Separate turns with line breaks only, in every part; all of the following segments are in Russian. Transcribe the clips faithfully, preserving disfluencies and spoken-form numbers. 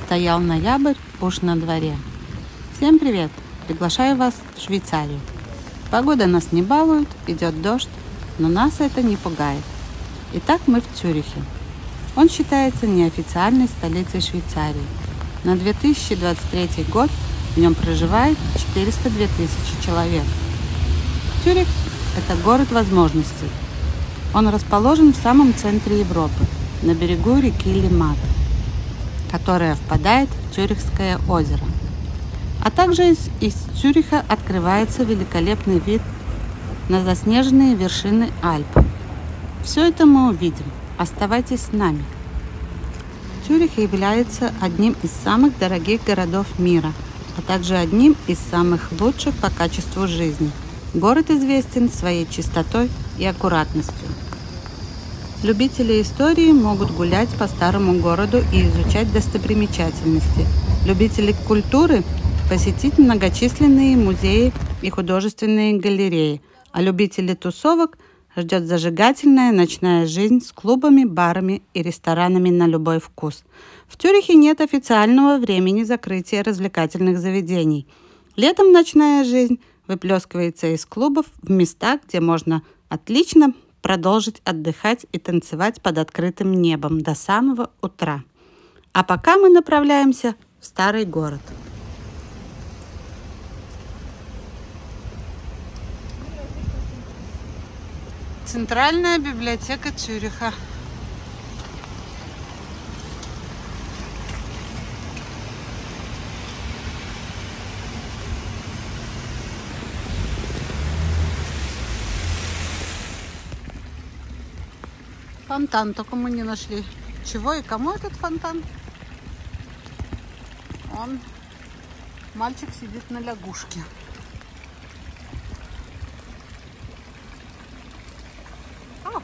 Стоял ноябрь, уж на дворе. Всем привет! Приглашаю вас в Швейцарию. Погода нас не балует, идет дождь, но нас это не пугает. Итак, мы в Цюрихе. Он считается неофициальной столицей Швейцарии. На две тысячи двадцать третий год в нем проживает четыреста две тысячи человек. Цюрих – это город возможностей. Он расположен в самом центре Европы, на берегу реки Лимат, которая впадает в Цюрихское озеро. А также из, из Цюриха открывается великолепный вид на заснеженные вершины Альп. Все это мы увидим. Оставайтесь с нами. Цюрих является одним из самых дорогих городов мира, а также одним из самых лучших по качеству жизни. Город известен своей чистотой и аккуратностью. Любители истории могут гулять по старому городу и изучать достопримечательности. Любители культуры – посетить многочисленные музеи и художественные галереи. А любители тусовок ждет зажигательная ночная жизнь с клубами, барами и ресторанами на любой вкус. В Цюрихе нет официального времени закрытия развлекательных заведений. Летом ночная жизнь выплескивается из клубов в места, где можно отлично продолжить отдыхать и танцевать под открытым небом до самого утра. А пока мы направляемся в старый город. Центральная библиотека Цюриха. Фонтан, только мы не нашли. Чего и кому этот фонтан? Он, мальчик сидит на лягушке. О,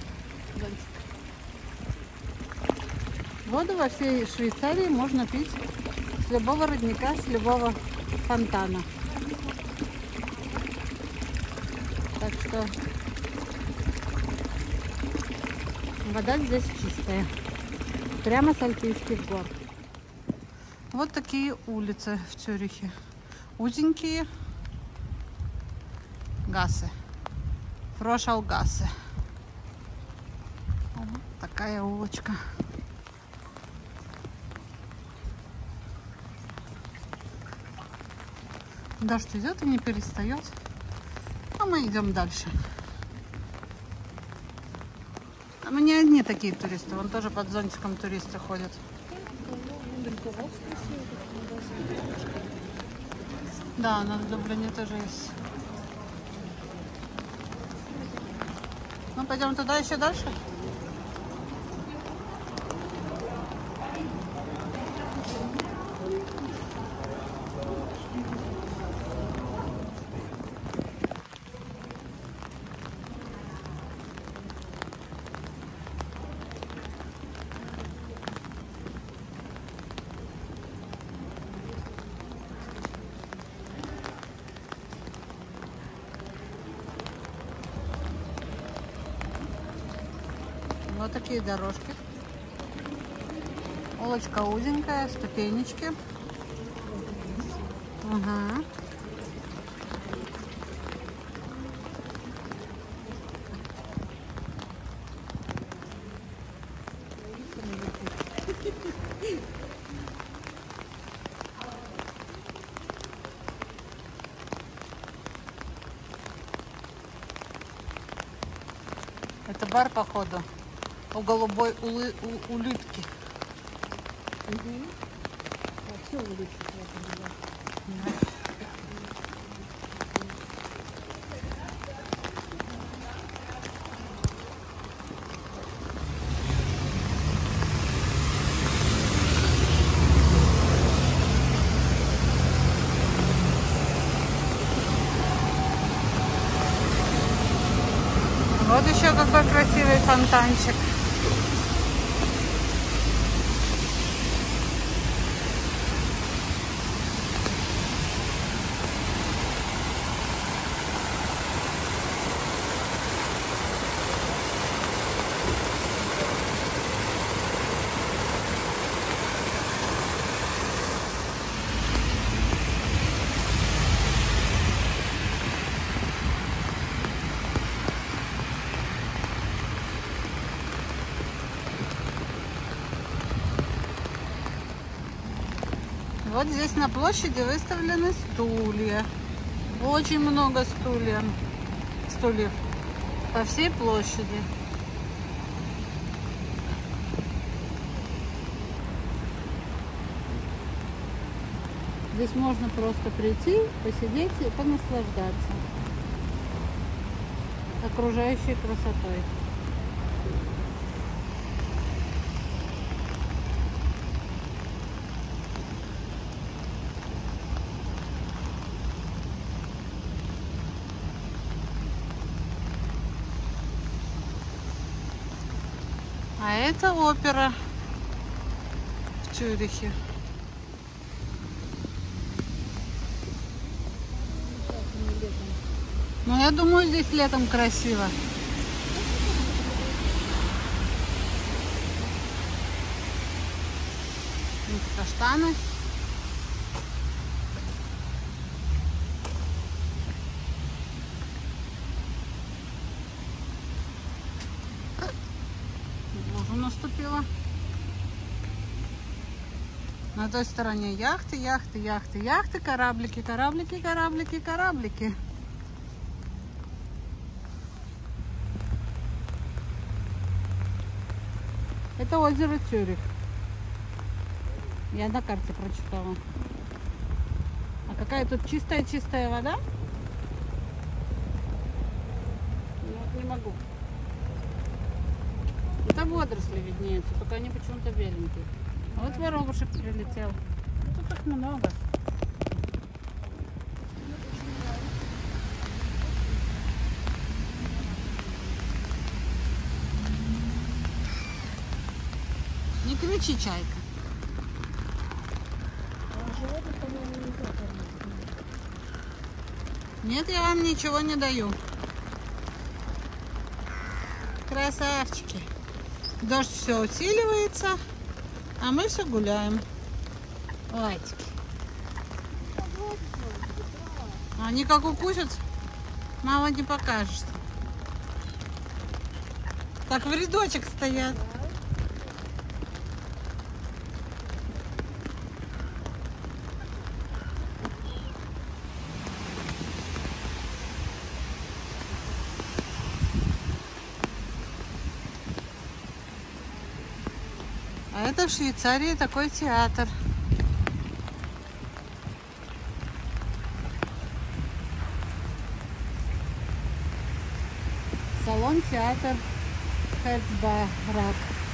воду во всей Швейцарии можно пить с любого родника, с любого фонтана. Так что вода здесь чистая, прямо с альпийских гор. Вот такие улицы в Цюрихе. Узенькие гасы. Фрошалгасы. Вот такая улочка. Дождь идет и не перестает. А мы идем дальше. А мы не одни такие туристы, вон тоже под зонтиком туристы ходят. Да, на Дублине тоже есть. Ну, пойдем туда еще дальше. Вот такие дорожки. Улочка узенькая, ступенечки. Ага. Это бар, походу, у голубой улы, у, улитки.
Угу. А, все улитки. Да.
Вот еще какой красивый фонтанчик. Вот здесь на площади выставлены стулья. Очень много стульев. Стульев по всей площади. Здесь можно просто прийти, посидеть и понаслаждаться окружающей красотой. А это опера в Цюрихе. Ну, я думаю, здесь летом красиво. Вот каштаны. Уже наступила. На той стороне яхты, яхты, яхты, яхты, кораблики, кораблики, кораблики, кораблики. Это озеро Цюрих. Я на карте прочитала. А какая тут чистая-чистая вода? Ну, не могу. Это водоросли виднеются, только они почему-то беленькие. А вот воробушек прилетел. Тут их много. Не кричи, чайка. Нет, я вам ничего не даю. Красавчики. Дождь все усиливается, а мы все гуляем. Лайтики. Они как укусят, мало не покажешься. Так в рядочек стоят. А это в Швейцарии такой театр. Салон-театр Херцбарак.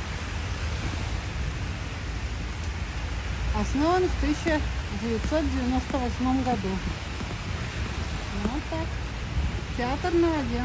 Основан в тысяча девятьсот девяносто восьмом году. Вот так. Театр на воде.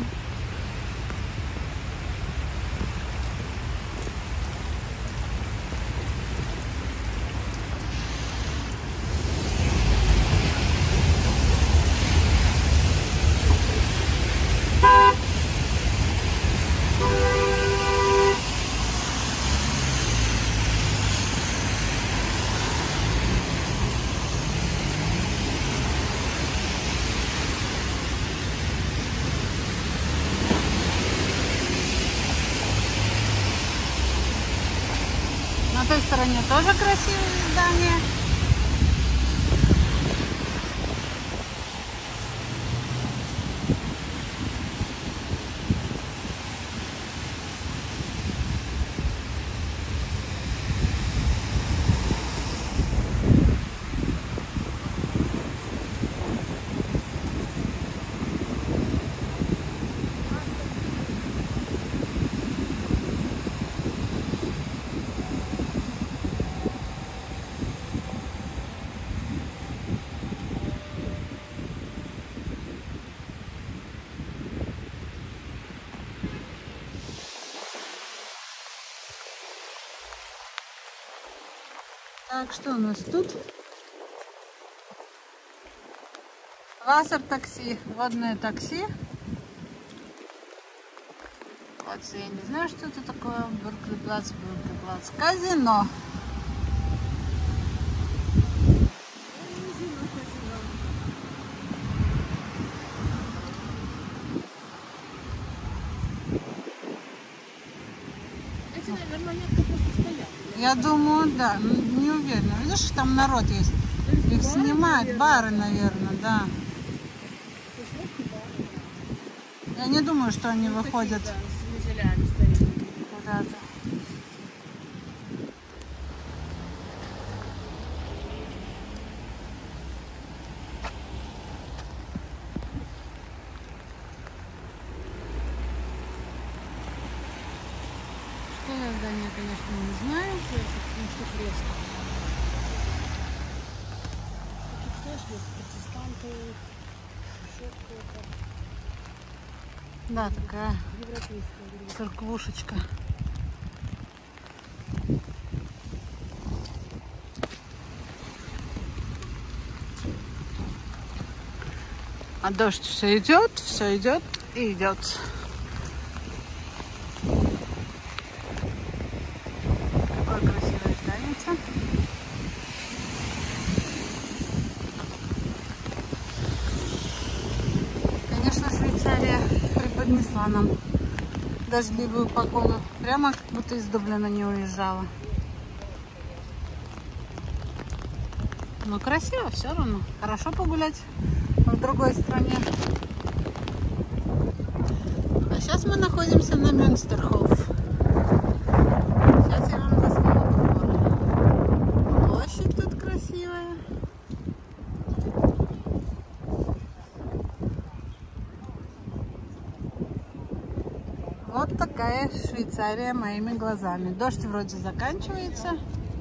На той стороне тоже красивые здания. Так, что у нас тут? Вассер-такси, водное такси. Вот, я не знаю, что это такое. Бюргерплац, Бюргерплац. Казино. Я думаю, да, не уверена. Видишь, там народ есть. Их снимают, бары, наверное, да. Я не думаю, что они выходят куда-то. Что за здание, конечно, не знаю. Да, такая церквушечка. А дождь все идет, все идет и идет. Какое красивое здание. Конечно, Швейцария преподнесла нам дождливую погоду. Прямо как будто из Дублина не уезжала. Но красиво все равно. Хорошо погулять в другой стране. А сейчас мы находимся на Мюнстерхоф. Сейчас я вам засниму. Площадь тут красивая. Вот такая Швейцария моими глазами. Дождь вроде заканчивается.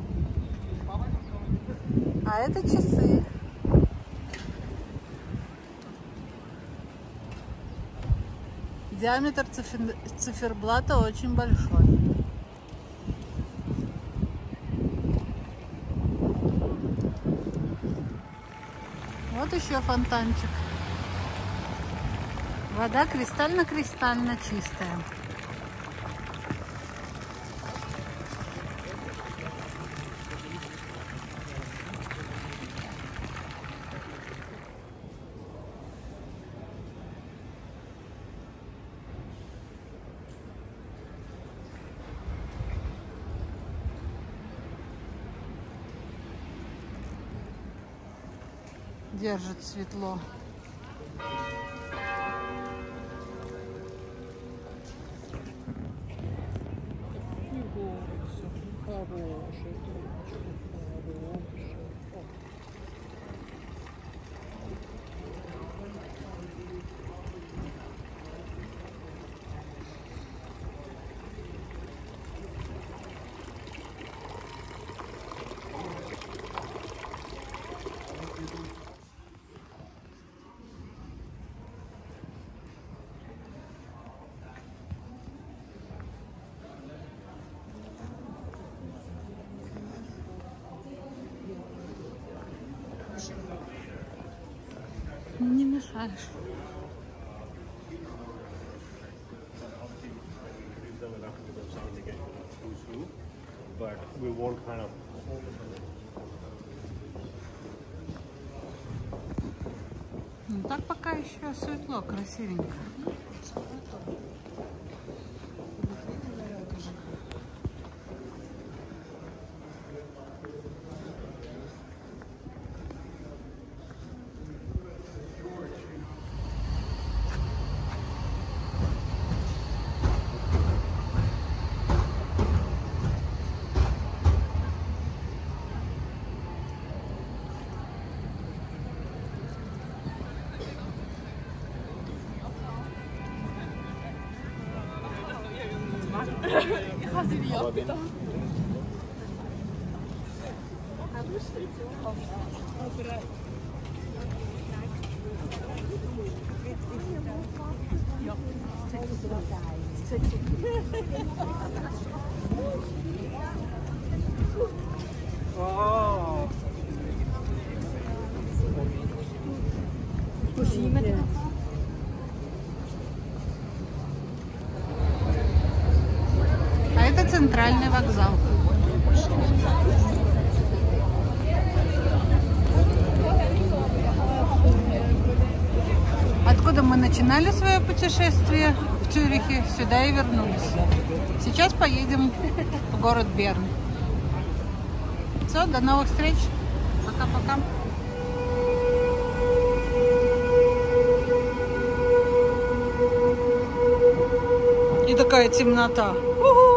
А это часы. Диаметр цифер... циферблата очень большой. Вот еще фонтанчик. Вода кристально-кристально чистая. Держит светло. Не мешаешь. Ну так пока еще светло, красивенько.
Ich habe sie nicht abgedacht.
Oh.
А это центральный вокзал. Откуда мы начинали свое путешествие в Цюрихе, сюда и вернулись. Сейчас поедем в город Берн. Все, до новых встреч. Пока-пока. такая темнота. У-ху.